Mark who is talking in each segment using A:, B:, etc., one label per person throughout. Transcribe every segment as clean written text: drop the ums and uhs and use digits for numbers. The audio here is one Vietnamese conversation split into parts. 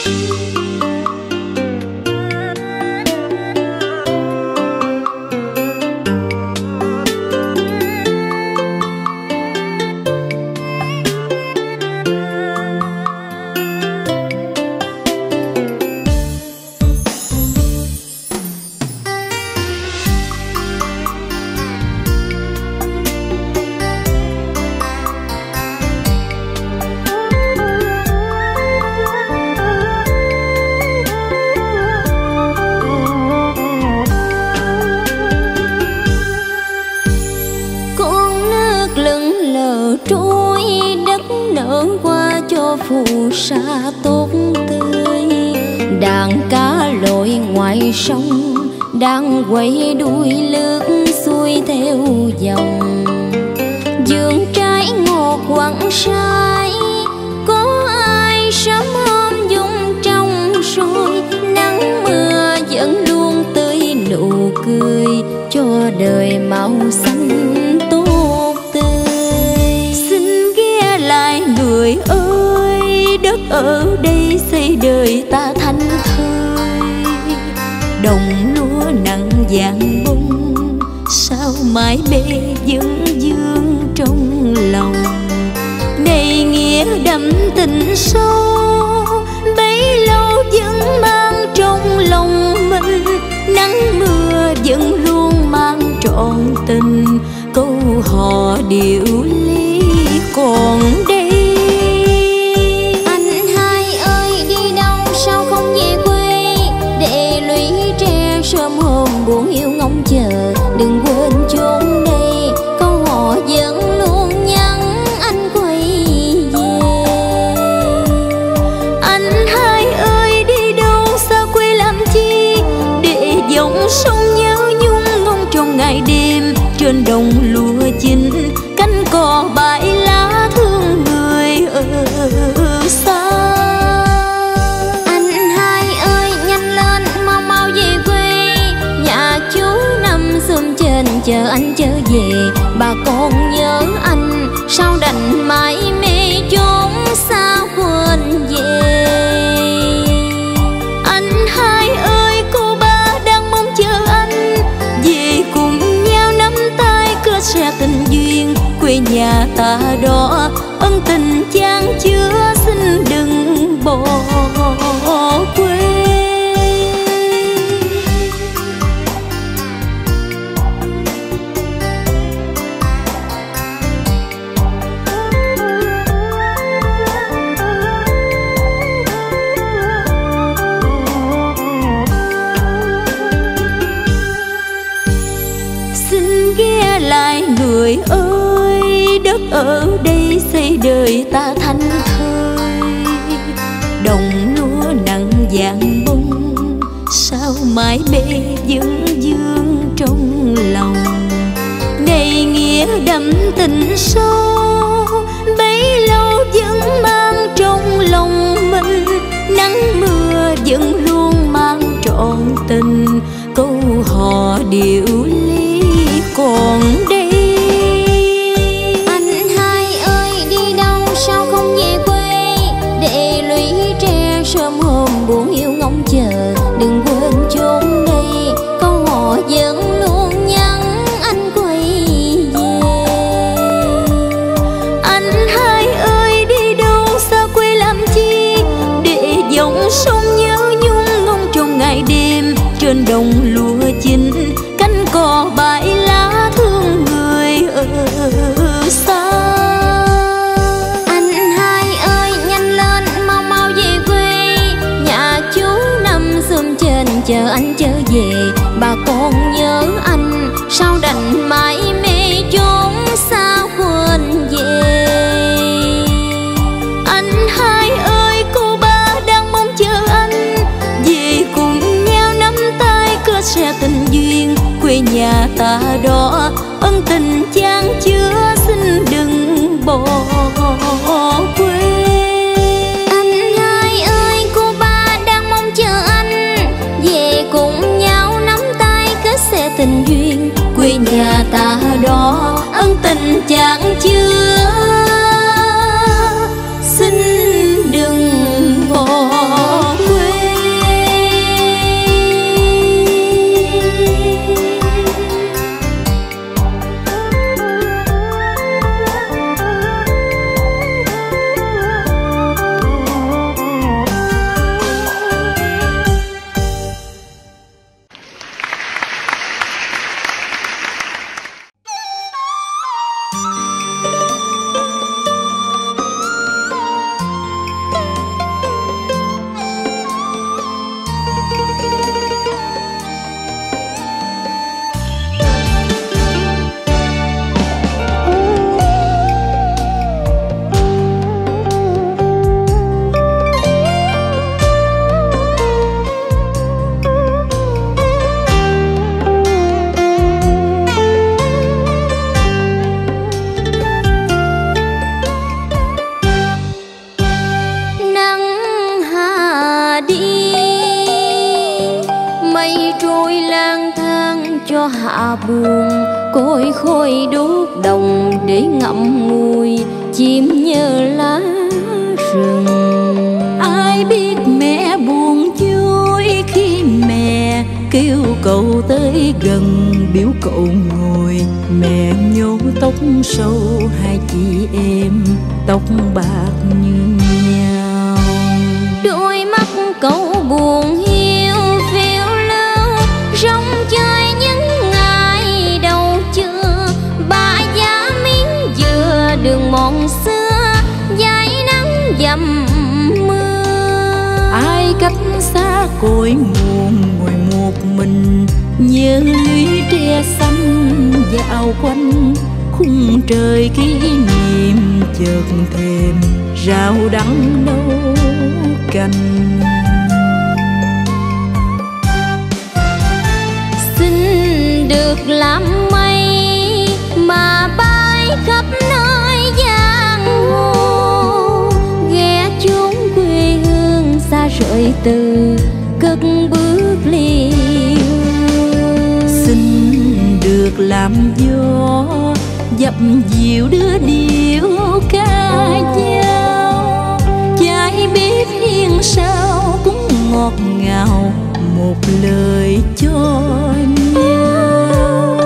A: phù sa tốt tươi. Đàn cá lội ngoài sông đang quay đuôi lướt xuôi theo dòng. Vườn trái ngọt quặng sai, có ai sớm hôm dung trong sôi. Nắng mưa vẫn luôn tươi nụ cười, cho đời màu xanh tốt tươi. Xin ghé lại người ơi, đất ở đây xây đời ta thanh thơi. Đồng lúa nặng vàng bông, sao mãi bê vẫn vương trong lòng. Này nghĩa đậm tình sâu, bấy lâu vẫn mang trong lòng mình. Nắng mưa vẫn luôn mang trọn tình, câu hò điệu ly còn đây. Anh hai ơi đi đâu sao không về quê, để lũy tre sớm hôm buồn yêu ngóng chờ. Đừng quên chốn đây, câu hò vẫn luôn nhắn anh quay về. Anh hai ơi đi đâu xa quê làm chi, để dòng sông nhớ nhung ngóng trong ngày đêm. Trên đồng lúa chín cánh cò bãi lá thương người ở xa. Anh hai ơi nhanh lên mau mau về quê, nhà chú nằm xum trên chờ anh trở về. Bà con nhớ anh sao đành mãi mê chốn xa quên về. Anh hai ơi cô ba đang mong chờ anh về cùng nhau nắm tay kết sẽ tình duyên. Quê nhà ta đó ân tình chan chứa, xin đừng bỏ quê. Xin ghé lại người ơi, đất ở đây xây đời ta thanh thơi. Đồng lúa nặng vàng bông, sao mãi bê vẫn vương trong lòng. Này nghĩa đậm tình sâu, bấy lâu vẫn mang trong lòng mình. Nắng mưa vẫn luôn mang trọn tình, câu hò điệu ly còn đây. Anh hai ơi đi đâu sao không về quê, để lũy tre sớm hôm buồn yêu ngóng chờ. Đừng quên chốn đây, câu hò vẫn luôn nhắn anh quay về. Anh hai ơi đi đâu xa quê làm chi, để dòng sông nhớ nhung ngóng trong ngày đêm. Trên đồng lúa chín cánh cò bãi lá thương người ở xa. Anh hai ơi nhanh lên mau mau về quê, nhà chú nằm xum trên chờ anh trở về. Bà con nhớ anh sao đành mãi mê chốn xa quên về. Anh hai ơi cô ba đang mong chờ anh về cùng nhau nắm tay kết sẽ tình duyên. Quê nhà ta đó ân tình chan chứa, xin đừng bỏ quê. Anh hai ơi cô ba đang mong chờ anh về cùng nhau nắm tay kết sẽ tình duyên. Quê nhà ta đó ân tình chan chứa, xin đừng bỏ trôi lang thang cho hạ buồn, côi khôi đốt đồng để ngậm ngùi chim nhớ lá rừng.
B: Ai biết mẹ buồn vui khi mẹ kêu cậu tới gần, biểu cậu ngồi. Mẹ nhổ tóc sâu hai chị em, tóc bạc như nhau.
A: Đôi mắt cậu buồn hiu phiêu lưu, rong chơi những ngày đầu chưa. Bà giá miếng dừa đường mòn xưa, dải nắng dầm mưa.
B: Ai cách xa cội nguồn ngồi một mình, nhớ lũy tre xanh dạo quanh khung trời kỷ niệm. Chợt thèm rau đắng nấu canh.
A: Xin được làm mây mà bay khắp nơi giang hồ, ghé chốn quê hương xa rời từ cất bước ly hương.
B: Xin được làm gió dập dìu đưa điệu ca dao, trái bếp hiên sao cũng ngọt ngào một lời cho nhau.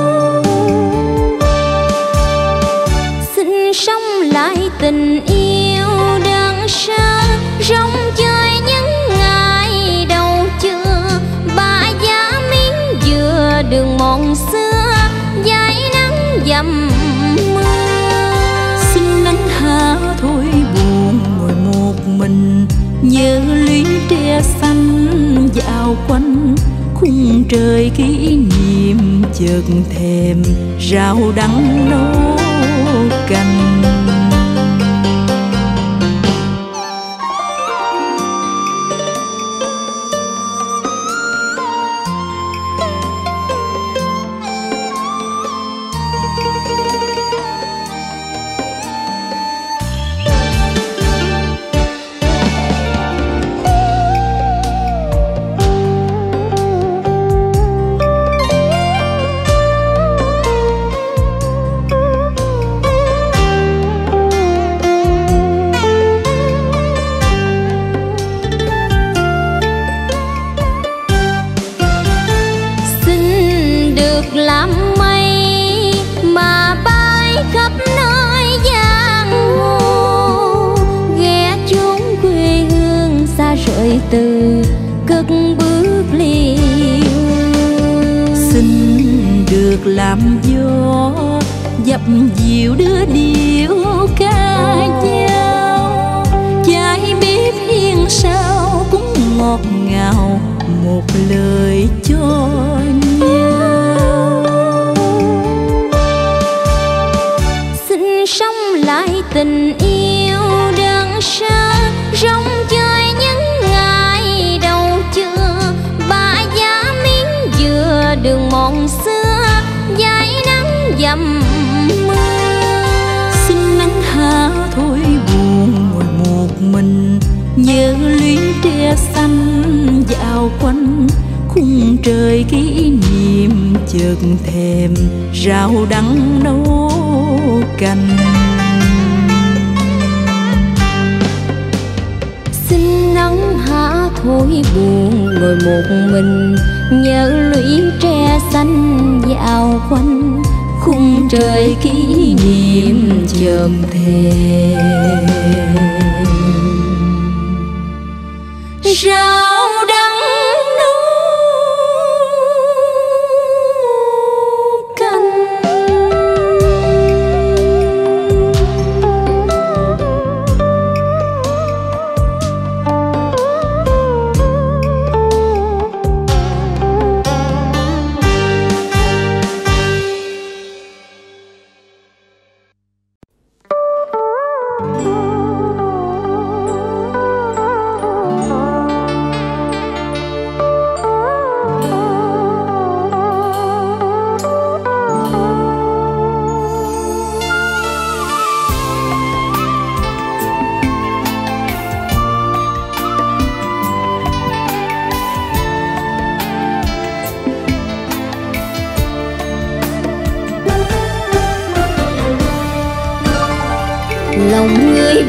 A: Xin sống lại tình yêu đơn sơ, rong chơi những ngày đầu chưa. Bà giá miếng dừa đường mòn xưa, dải nắng dầm mưa.
B: Xin nắng hạ thôi buồn ngồi một mình, nhớ lũy tre xanh dạo quanh khung trời kỷ niệm. Chợt thèm rau đắng nấu canh.
A: Làm mây mà bay khắp nơi giang hồ, ghé chốn quê hương xa rời từ cất bước ly hương.
B: Xin được làm gió dập dìu đưa điệu ca dao, trái bếp hiên sao cũng ngọt ngào một lời cho nhau.
A: Sống lại tình yêu đơn sơ, rong chơi những ngày đầu chưa. Bà giá miếng dừa đường mòn xưa, dải nắng dầm mưa.
B: Xin nắng hạ thôi buồn ngồi một mình, nhớ lũy tre xanh dạo quanh khung trời kỷ niệm. Chợt thèm rau đắng nấu canh.
A: Xin nắng hạ thôi buồn ngồi một mình, nhớ lũy tre xanh dạo quanh khung trời kỷ niệm. Chợt thèm rau đắng nấu canh.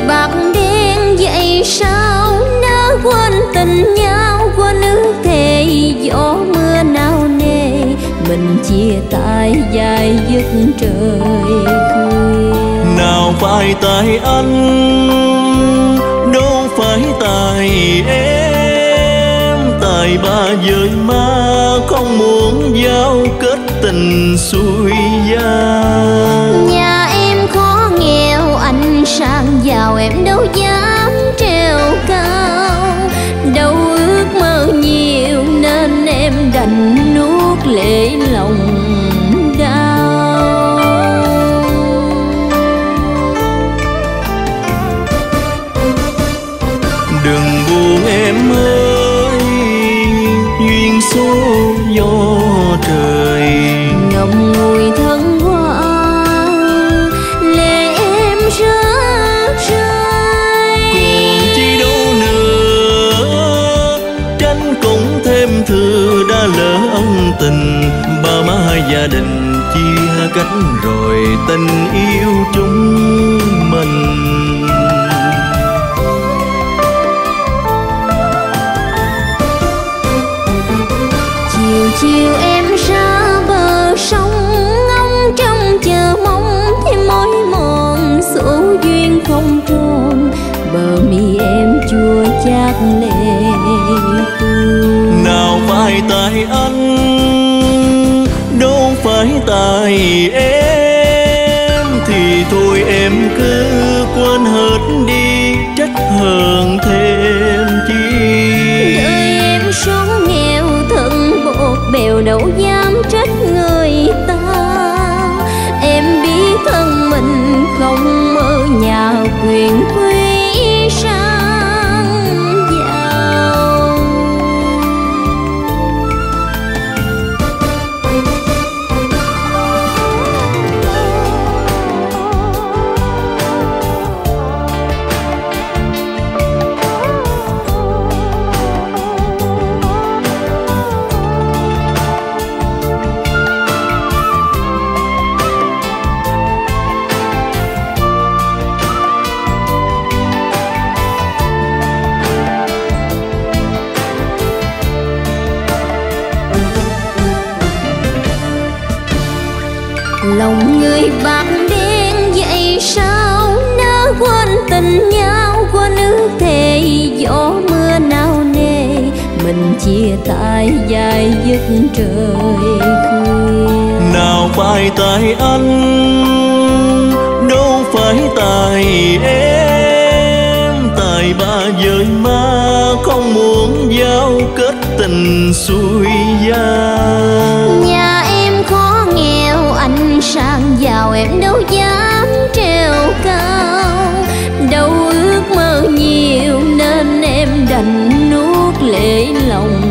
A: bạc đen vậy sao đã quên tình nhau, quên ước thề gió mưa nao nề, mình chia tay dài giấc trời khuya.
C: Nào phải tại anh, đâu phải tại em, tại ba giới ma không muốn giao kết tình xuôi gia.
A: Nhà em khó nghèo, anh sang giàu em đâu dám trèo cao, đâu ước mơ nhiều nên em đành nuốt lệ lòng đau.
C: Đừng buồn em ơi, duyên số do trời,
A: ngậm ngùi thân hoa lệ em rớt rơi.
C: còn chi đâu nữa, tranh cũng thêm thừa đã lỡ ân tình. Ba má gia đình chia cách rồi, tình yêu chúng mình.
A: Chiều chiều em ra bờ sông, ngóng trông chờ mong thêm mối mòn số duyên không tròn, bờ mi em chua chát lệ tuôn.
C: Nào phải tại anh, đâu phải tại em, thì thôi em cứ quên hết đi, trách hờn thêm chi.
A: Đời em sống nghèo thân bột bèo đâu dám trách người ta, em biết thân mình không mơ nhà quyền quý sang giàu. Lòng người bạc đen vậy sao đã quên tình nhau, quên ước thề gió mưa nao nề, mình chia tay dài giấc trời khuya.
C: Nào phải tại anh, đâu phải tại em, tại ba giới ma không muốn giao kết tình xuôi gia.
A: Nhà em khó nghèo, anh sang giàu em đâu dám trèo cao, đâu ước mơ nhiều nên em đành nuốt lệ lòng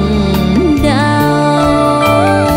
A: đau.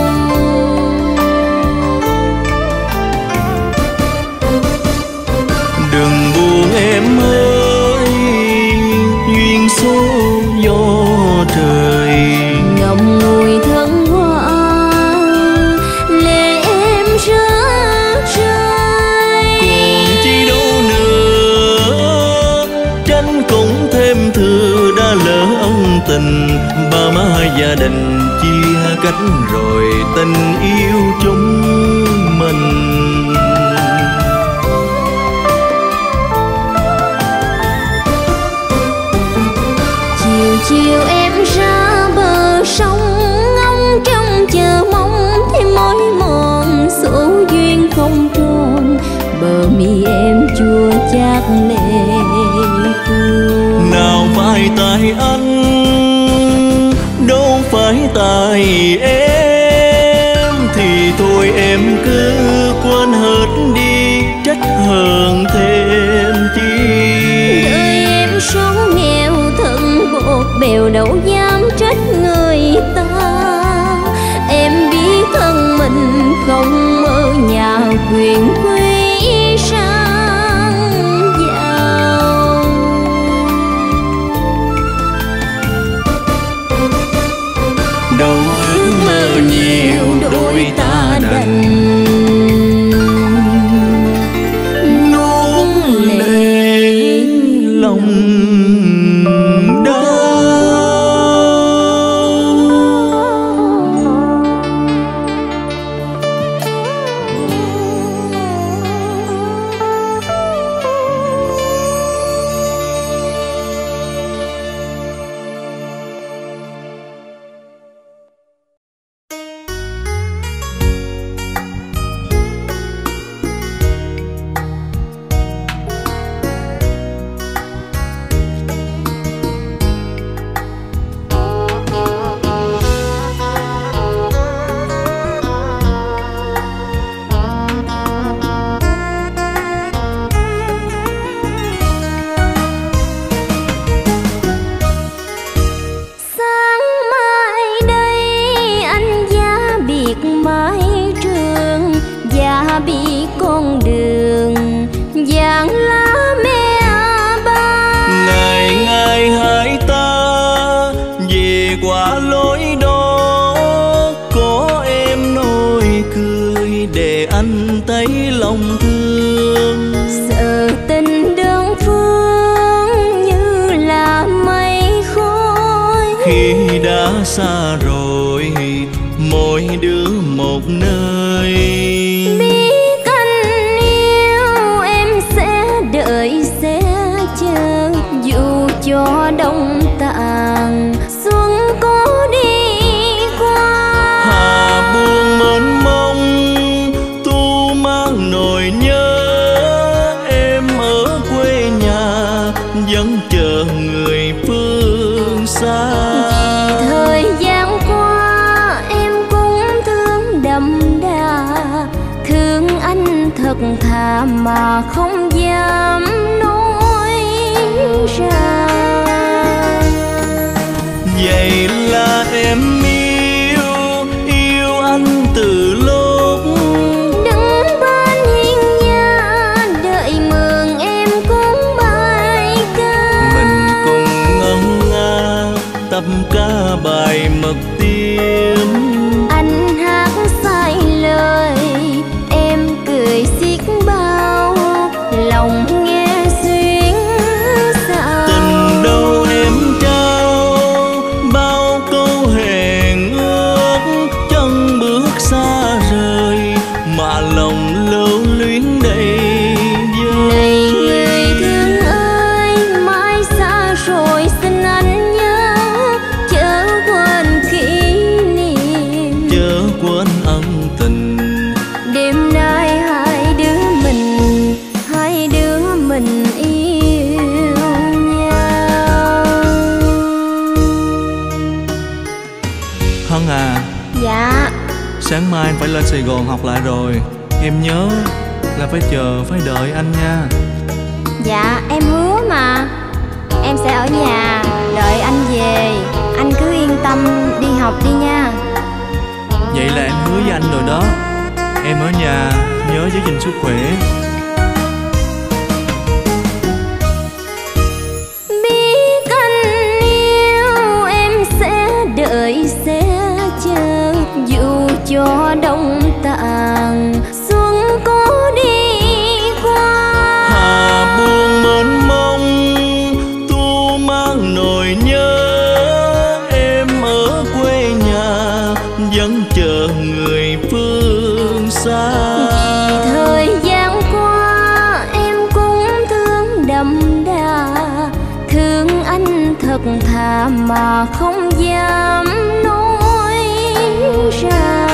C: Đừng buồn em ơi, duyên số do trời,
A: ngậm ngùi thân hoa lệ em rớt rơi.
C: còn chi đâu nữa, tranh cũng thêm thừa đã lỡ ân tình. Ba má gia đình chia cách rồi, tình yêu chúng mình.
A: Chiều chiều em ra bờ sông, ngóng trông chờ mong thêm mối mòn số duyên không tròn, bờ mi em chua chát lệ tuôn.
C: Nào phải tại anh, đâu phải tại em, thì thôi em cứ quên hết đi, trách hờn thêm chi.
A: Đời em sống nghèo thân bột bèo đâu dám trách người ta, em biết thân mình không mơ nhà quyền quý sang giàu.
C: đã xa rồi, mỗi đứa một nơi.
A: Biết anh yêu em sẽ đợi sẽ chờ, dù cho đông tàn xuân có đi qua.
C: Hà buông mênh mông tu mang nỗi nhớ, em ở quê nhà vẫn chờ người phương xa.
A: Vì thời gian qua em cũng thương đậm đà, thương anh thật thà mà không dám nói ra.
C: Vậy là em yêu anh từ lúc
A: Đứng bên hiên nhà đợi mừng em cũng bài ca.
C: mình cùng ngân nga tập ca bài mật tim.
A: Anh hát sai lời em cười xiết bao, lòng nghe xuyến sao.
C: Tình đâu em trao bao câu hẹn ước, chân bước xa rời mà lòng lưu luyến đầy vơi.
A: Này người thương ơi, mãi xa rồi xin anh nhớ, chớ quên kỷ niệm,
C: Chớ quên ân tình.
A: đêm nay hai đứa mình yêu nhau.
C: Hân à,
A: Dạ.
C: sáng mai anh phải lên Sài Gòn học lại rồi. Em nhớ là phải chờ, phải đợi anh nha.
A: Dạ em hứa mà, em sẽ ở nhà đợi anh về, anh cứ yên tâm đi học đi nha.
C: Vậy là em hứa với anh rồi đó. Em ở nhà nhớ giữ gìn sức khỏe.
A: Biết anh yêu em sẽ đợi sẽ chờ, dù cho đông tàn xuân có đi qua.
C: Hà buông mênh mông tu mang nỗi nhớ, em ở quê nhà vẫn chờ người phương xa.
A: Vì thời gian qua em cũng thương đậm đà, thương anh thật thà mà không dám nói ra.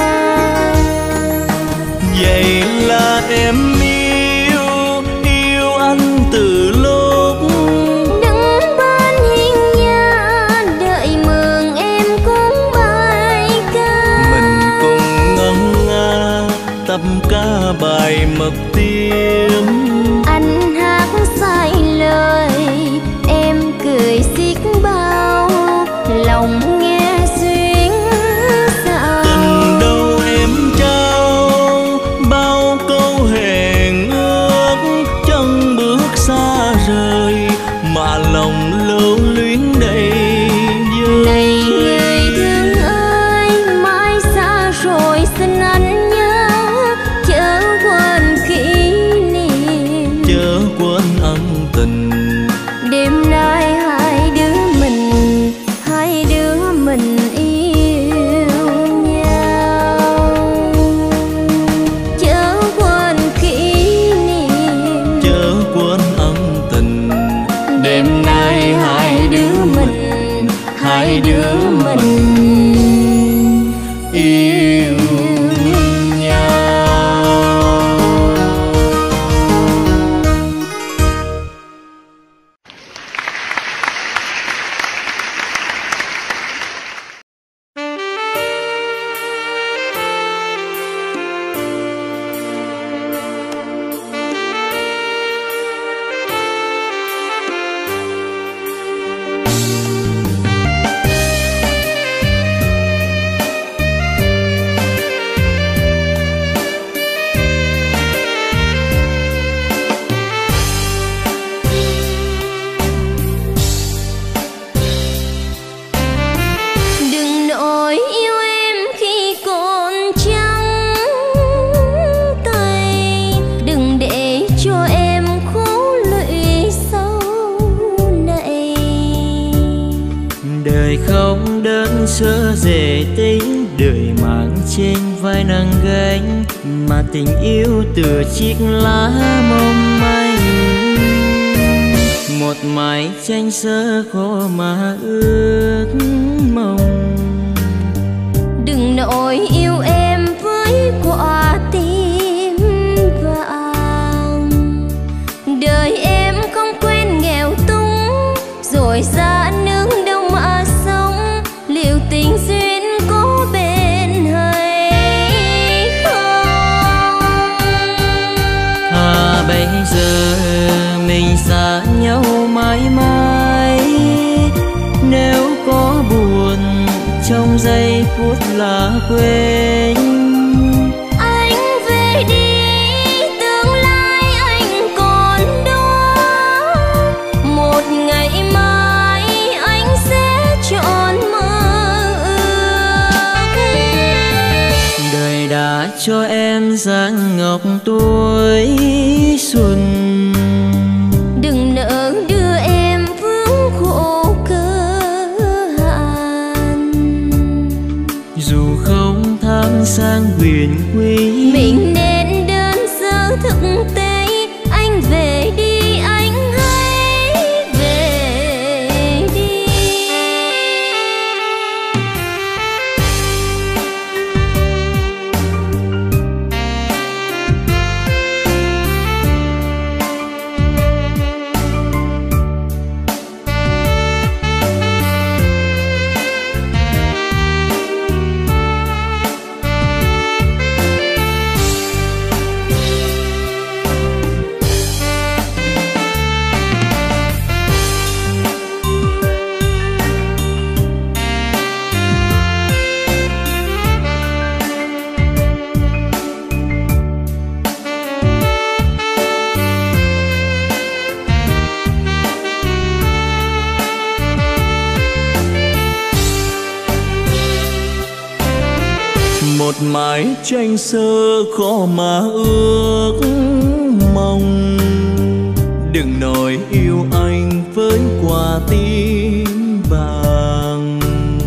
C: Vậy là em yêu anh từ lúc
A: Đứng bên hiên nhà đợi mừng em cũng bài ca.
C: mình cùng ngân nga tập ca bài mật tim.
A: Anh hát sai lời em cười xiết bao, lòng nghe xuyến sao.
C: Tình đâu em trao bao câu hẹn ước, chân bước xa rời mà lòng lưu luyến đầy vơi.
A: Này người thương ơi, mãi xa rồi xin anh nhớ, chớ quên kỷ niệm,
C: Chớ quên ân tình.
A: đêm nay hai đứa mình yêu nhau. Chớ quên kỷ niệm,
C: Chớ quên ân tình.
A: đêm nay hai đứa mình
C: yêu nhau.
D: Đời không đơn sơ dễ tính, đời mang trên vai nặng gánh, mà tình yêu tựa chiếc lá mong manh. Một mái tranh sơ khó mà ước mong.
A: Đừng nỗi yêu em với quả tim vàng, đời em không quen nghèo túng, rồi ra nương đâu mà sống. Liệu tình duyên có bên hay không?
D: Bây giờ mình xa nhau mãi mãi, nếu có buồn trong giây phút là quên.
A: Anh về đi, tương lai anh còn đó. Một ngày mai anh sẽ trọn mơ ước.
D: Đời đã cho em dáng ngọc tuổi xuân,
A: đừng nỡ đưa em vướng khổ cơ hạn.
D: dù không tham sang quyền quý,
A: Mình nên đơn sơ thực tế. Anh về đi, anh hãy về đi.
C: Một mái tranh sơ khó mà ước mong. Đừng nói yêu anh với quả tim vàng,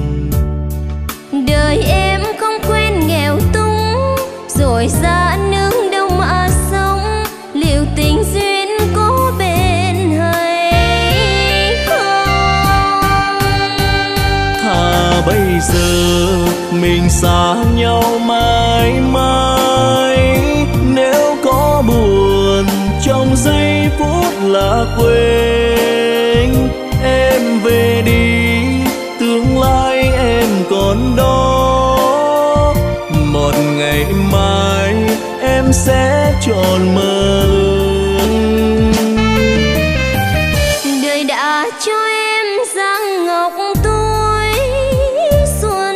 A: Đời em không quen nghèo túng, rồi ra nương đâu mà sống. Liệu tình duyên có bên hay không?
C: thà bây giờ mình xa nhau mãi mãi. Nếu có buồn trong giây phút là quên. Em về đi, tương lai em còn đó. Một ngày mai em sẽ tròn mơ.
A: Đời đã cho em dáng ngọc tuổi xuân,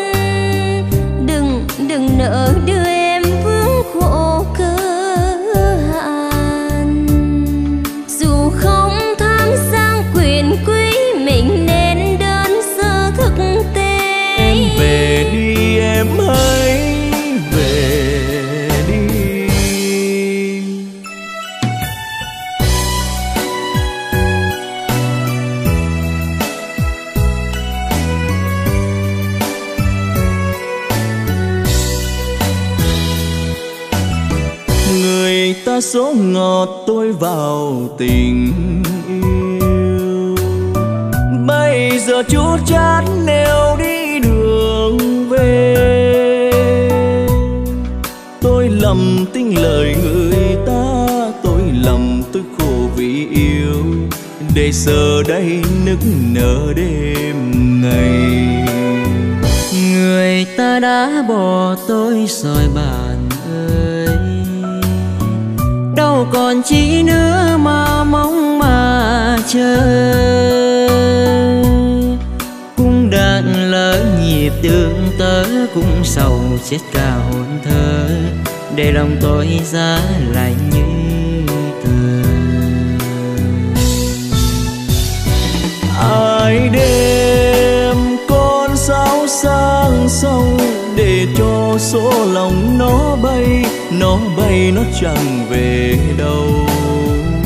A: đừng nỡ đưa em vướng khổ cơ hạn. Dù không tham sang quyền quý, mình nên đơn sơ thực tế.
C: Em về đi, em hãy về đi. Người ta số ngọt tôi vào tình yêu. Bây giờ chút chát nêu đi đường về. Tôi lầm tin lời người ta, tôi lầm tôi khổ vì yêu. Để giờ đây nức nở đêm ngày.
D: người ta đã bỏ tôi rồi bạn ơi. Đâu còn chi nữa mà mong mà chờ. Cung đàn lỡ nhịp tương tớ, cũng sầu chết cả hồn thơ. Để lòng tôi giá lại như thơ.
C: Ai đêm con sao sang sông, để cho số lòng nó bay nó chẳng về đâu.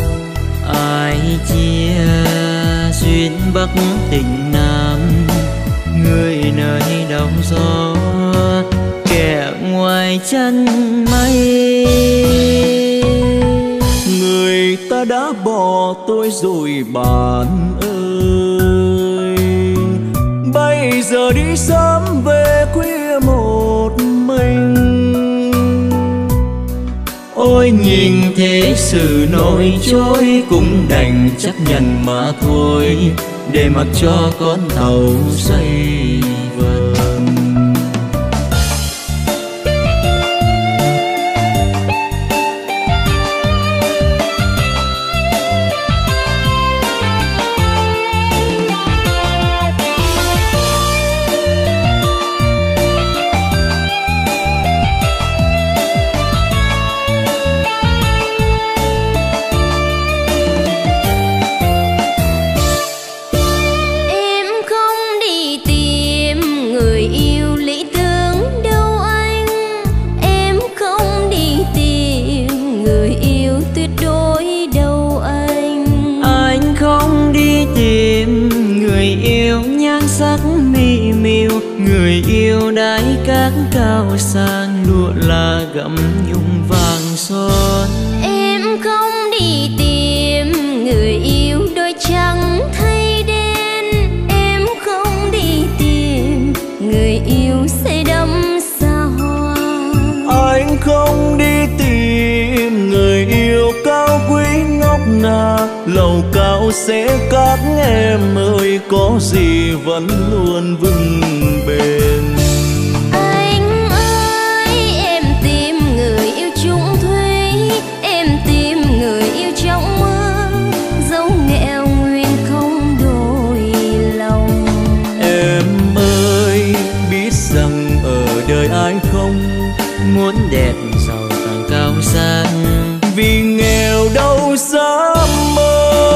D: Ai chia duyên Bắc tình Nam, người nơi đông gió, kẻ ngoài chân mây.
C: Người ta đã bỏ tôi rồi bạn ơi, bây giờ đi sớm về khuya một mình.
D: Ôi nhìn thế sự nổi trôi, cũng đành chấp nhận mà thôi, để mặc cho con tàu xoay vần. Người yêu đái cát cao sang, lụa là gấm nhung vàng son.
A: Em không đi tìm người yêu đôi trắng thay đen, em không đi tìm người yêu xe đắm xa hoa.
C: Anh không đi tìm người yêu cao quý ngọc ngà, lầu cao sẽ các em ơi, có gì vẫn luôn vững bền.
A: Anh ơi em tìm người yêu chung thủy, em tìm người yêu trong mơ, dẫu nghèo nguyên không đổi lòng.
C: Em ơi biết rằng ở đời ai không
D: muốn đẹp giàu càng cao sang,
C: vì nghèo đâu dám mơ.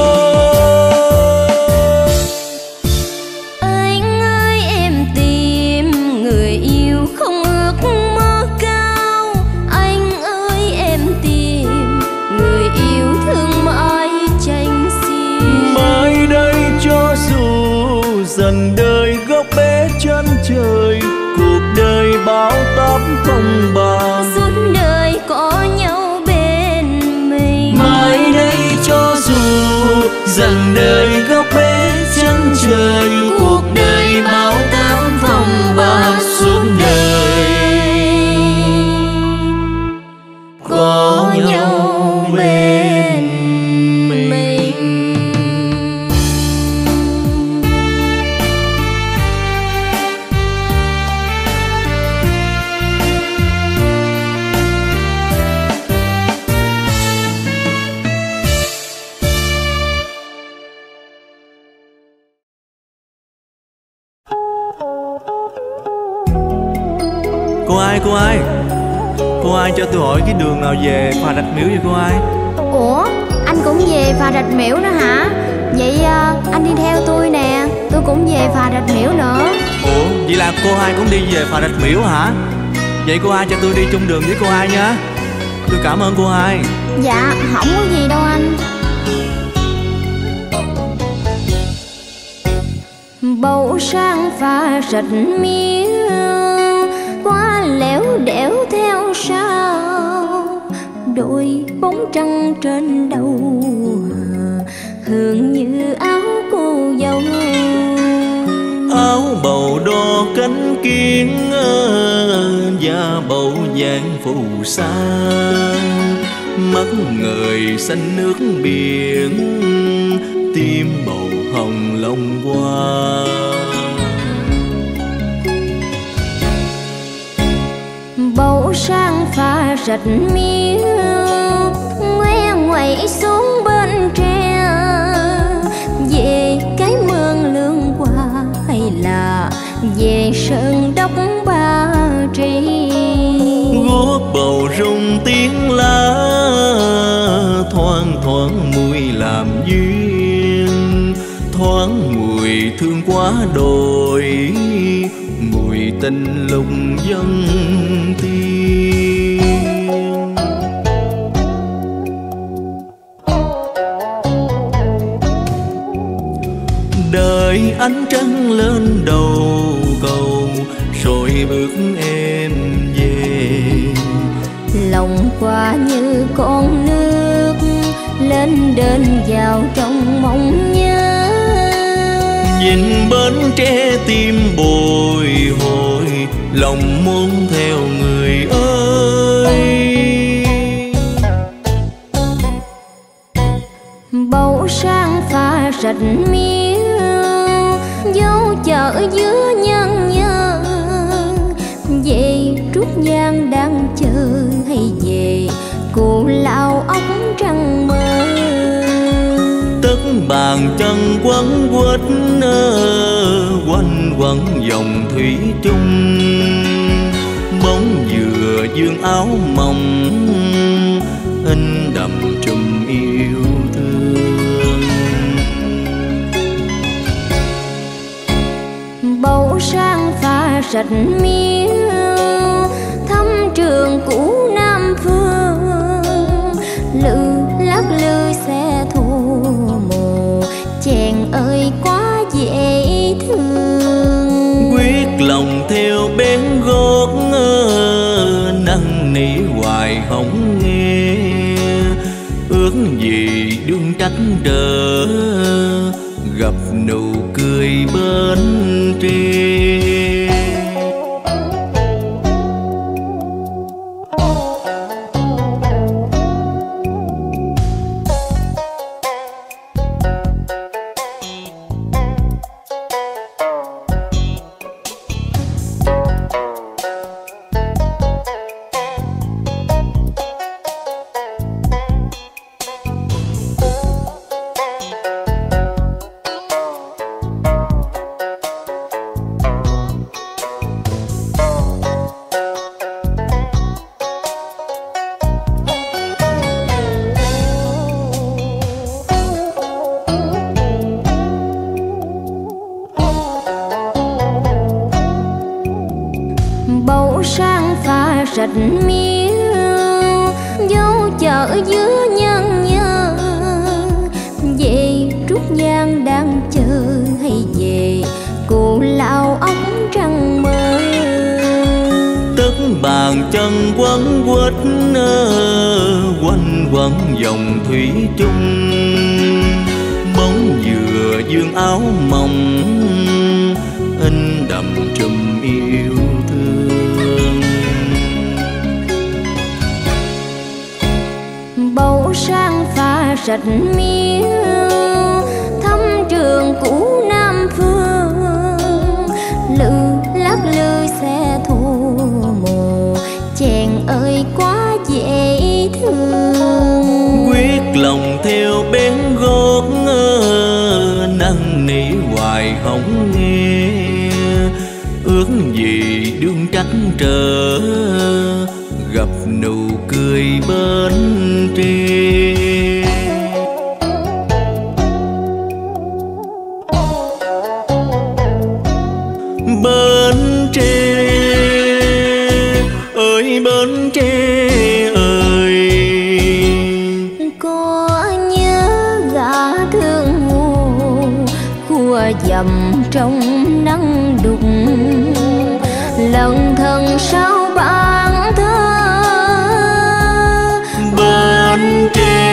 A: Anh ơi em tìm người yêu không ước mơ cao, anh ơi em tìm người yêu thương mãi tranh xiên.
C: Mai đây cho dù dần đời góc bể chân trời, cuộc đời bão táp không bàn,
A: suốt đời có nhau bên mình.
D: mai đây cho dù dần đời góc bể chân trời, cuộc đời bão táp phong ba, suốt đời có nhau bên mình.
C: Cô ai cho tôi hỏi cái đường nào về Phà Rạch Miễu vậy cô ai?
A: Ủa anh cũng về Phà Rạch Miễu nữa hả? Vậy anh đi theo tôi nè, tôi cũng về Phà Rạch Miễu nữa.
C: Ủa vậy là cô hai cũng đi về Phà Rạch Miễu hả? Vậy cô hai cho tôi đi chung đường với cô hai nha. Tôi cảm ơn cô hai.
A: Dạ không có gì đâu anh. Bầu sang Phà Rạch Miễu, qua lẻo đẻo theo sao, đôi bóng trăng trên đầu hương như áo cô dâu.
C: Áo bầu đo cánh kiến, da bầu vàng phù sa, mắt ngời xanh nước biển, tim màu hồng long hoa.
A: Bầu sang Phà Rạch Miễu, ngoe ngoẩy xuống bên tre, về cái mương lương hoa hay là về sơn đốc Ba Tri.
C: Guốc bầu rung tiếng lá, thoang thoảng mùi làm duyên, thoáng mùi thương quá đồi, mùi tình lúc dân tiên. Đời ánh trăng lên đầu cầu, rồi bước em về.
A: Lòng qua như con nước lên đền vào trong mộng nhớ.
C: Nhìn bến tre tim bồi hồi, lòng muốn theo người ơi.
A: Bầu sang pha rạch miêu, dấu chợ giữa nhân nhớ. Về Trúc Giang đang chờ hay về Cù Lao ốc trăng mơ.
C: Tất bàn chân quấn quýt quanh quẩn dòng thủy chung. Bóng dừa dương áo mỏng in đậm trùm yêu thương.
A: Bầu sang pha rạch miêu, thăm trường cũ Nam Phương. Lư lắc lư xe thu mù, chàng ơi quá dễ thương.
C: Quyết lòng theo bén gót năn nỉ hoài không nghe. Ước gì đương trách đỡ gặp nụ cười bên tre.
A: Bầu sang pha rạch miêu, dấu chợ giữa nhân nhớ. Về Trúc Giang đang chờ hay về Cù Lao ốc trăng mơ.
C: Tất bàn chân quấn quýt quanh quẩn dòng thủy chung. Bóng dừa dương áo mỏng in đậm trùm yêu thương.
A: Bầu sang pha rạch miêu, thăm trường cũ Nam Phương. Lư lắc lư xe thu mù, chàng ơi quá dễ thương.
C: Quyết lòng theo bén gót năn nỉ hoài không nghe. Ước gì đương trách trở gặp nụ cười bên tre. Bến tre ơi, bến tre ơi,
A: Có nhớ gã thương hồ khua dầm trong nắng đục. Lần thần sau ban thơ
C: bến tre